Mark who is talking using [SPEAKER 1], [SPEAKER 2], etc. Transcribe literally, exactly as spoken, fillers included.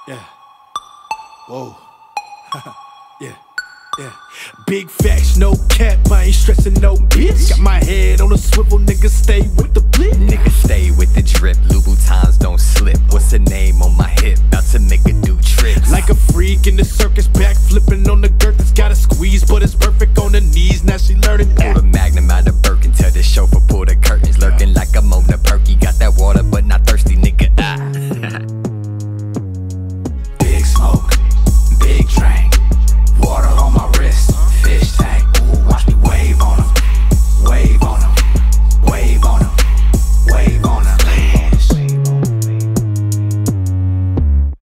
[SPEAKER 1] Yeah. Whoa. Yeah. Yeah. Big facts, no cap, I ain't stressing no bitch. Got my head on a swivel, nigga, stay with the blitz.
[SPEAKER 2] Nigga, stay with the drip, Louboutin